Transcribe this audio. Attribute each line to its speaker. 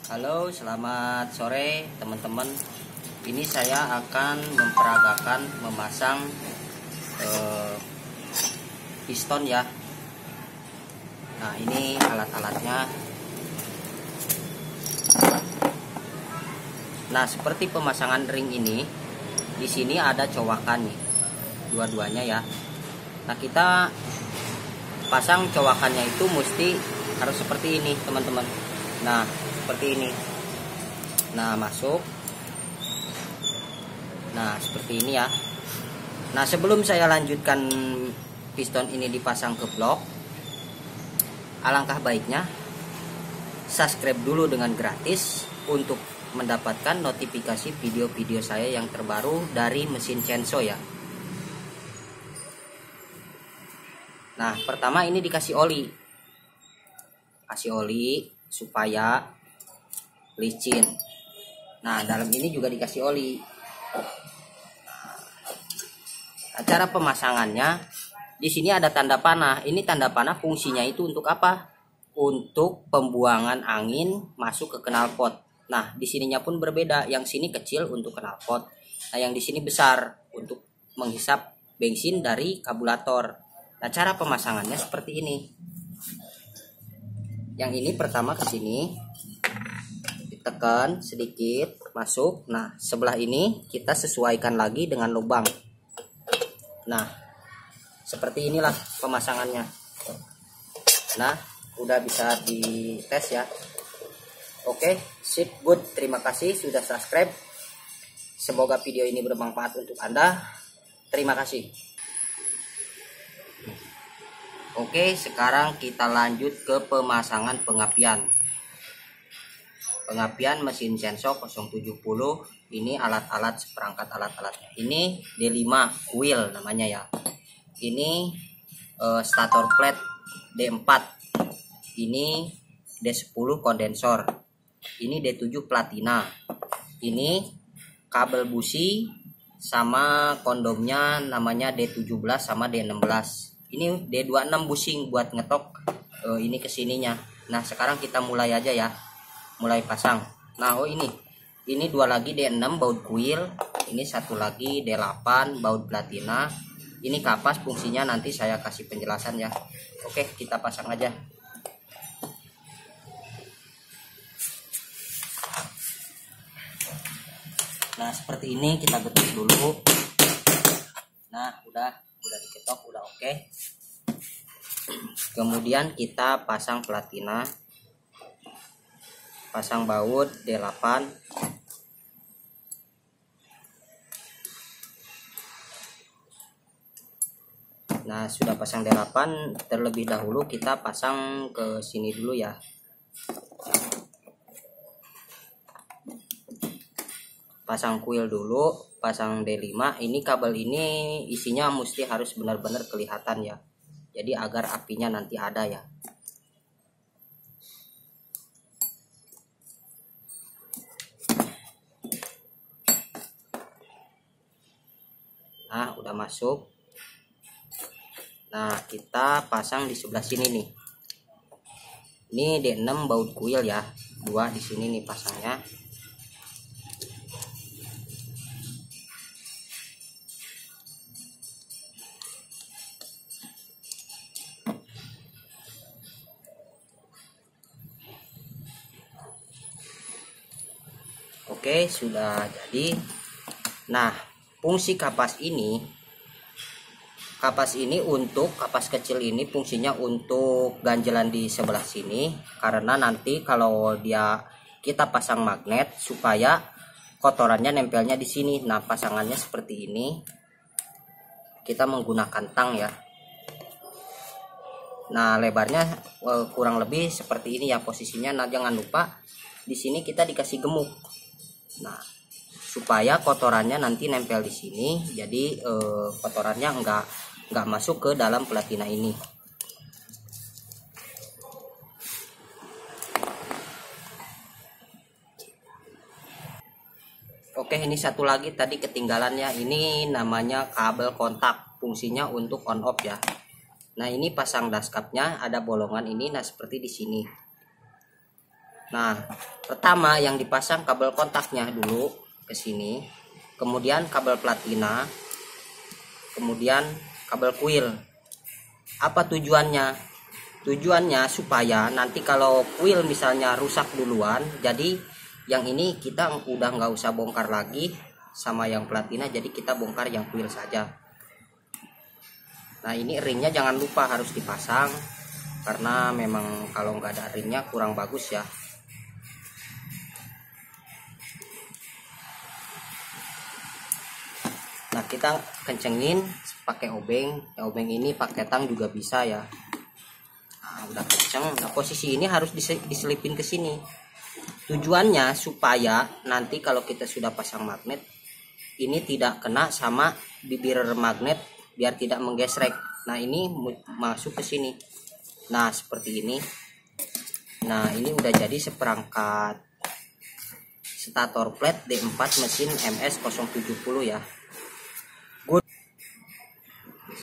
Speaker 1: Halo, selamat sore teman-teman. Ini saya akan memperagakan memasang piston ya. Nah, ini alat-alatnya. Nah, seperti pemasangan ring ini, di sini ada cowakan nih, dua-duanya ya. Nah, kita pasang cowakannya itu mesti harus seperti ini teman-teman. Nah, seperti ini. Nah, masuk. Nah, seperti ini ya. Nah, sebelum saya lanjutkan piston ini dipasang ke blok, alangkah baiknya subscribe dulu dengan gratis untuk mendapatkan notifikasi video-video saya yang terbaru dari mesin Censo ya. Nah, pertama ini dikasih oli. Kasih oli supaya licin. Nah, dalam ini juga dikasih oli. Nah, cara pemasangannya di sini ada tanda panah. Ini tanda panah fungsinya itu untuk apa? Untuk pembuangan angin masuk ke knalpot. Nah, di sininya pun berbeda. Yang sini kecil untuk knalpot. Nah, yang di sini besar untuk menghisap bensin dari karburator. Nah, cara pemasangannya seperti ini. Yang ini pertama ke sini, ditekan sedikit, masuk. Nah, sebelah ini kita sesuaikan lagi dengan lubang. Nah, seperti inilah pemasangannya. Nah, udah bisa dites ya. Oke, sip, good. Terima kasih sudah subscribe. Semoga video ini bermanfaat untuk Anda. Terima kasih. Oke, sekarang kita lanjut ke pemasangan pengapian. Pengapian mesin Censo 070. Ini alat-alat seperangkat alat-alatnya. Ini D5 wheel namanya ya. Ini stator plate D4. Ini D10 kondensor. Ini D7 platina. Ini kabel busi sama kondomnya namanya D17 sama D16. Ini D26 busing buat ngetok ini kesininya. Nah, sekarang kita mulai aja ya. Mulai pasang. Nah, ini dua lagi D6 baut kuil. Ini satu lagi D8 baut platina. Ini kapas, fungsinya nanti saya kasih penjelasan ya. Oke, kita pasang aja. Nah, seperti ini kita betul dulu. Nah, udah diketok, udah oke. Kemudian kita pasang platina, pasang baut D8. Nah, sudah pasang D8, terlebih dahulu kita pasang ke sini dulu ya. Pasang kuil dulu, pasang D5. Ini kabel ini isinya mesti harus benar-benar kelihatan ya. Jadi agar apinya nanti ada ya. Nah, udah masuk. Nah, kita pasang di sebelah sini nih. Ini D6 baut kuil ya. Dua di sini nih pasangnya. Oke, sudah jadi. Nah, fungsi kapas ini untuk kapas kecil ini fungsinya untuk ganjelan di sebelah sini, karena nanti kalau kita pasang magnet supaya kotorannya nempelnya di sini. Nah, pasangannya seperti ini. Kita menggunakan tang ya. Nah, lebarnya kurang lebih seperti ini ya posisinya. Nah, jangan lupa di sini kita dikasih gemuk. Nah, supaya kotorannya nanti nempel di sini, jadi kotorannya enggak masuk ke dalam platina ini. Oke, ini satu lagi tadi ketinggalannya. Ini namanya kabel kontak, fungsinya untuk on off ya. Nah, ini pasang daskapnya ada bolongan ini. Nah, seperti di sini. Nah, pertama yang dipasang kabel kontaknya dulu ke sini, kemudian kabel platina, kemudian kabel kuil. Apa tujuannya? Tujuannya supaya nanti kalau kuil misalnya rusak duluan, jadi yang ini kita udah nggak usah bongkar lagi sama yang platina, jadi kita bongkar yang kuil saja. Nah, ini ringnya jangan lupa harus dipasang, karena memang kalau nggak ada ringnya kurang bagus ya. Nah, kita kencengin pakai obeng. Ya, obeng ini pakai tang juga bisa ya. Nah, udah kenceng. Nah, posisi ini harus diselipin ke sini. Tujuannya supaya nanti kalau kita sudah pasang magnet, ini tidak kena sama bibir magnet biar tidak menggesrek. Nah, ini masuk ke sini. Nah, seperti ini. Nah, ini udah jadi seperangkat stator plate D4 mesin MS 070 ya.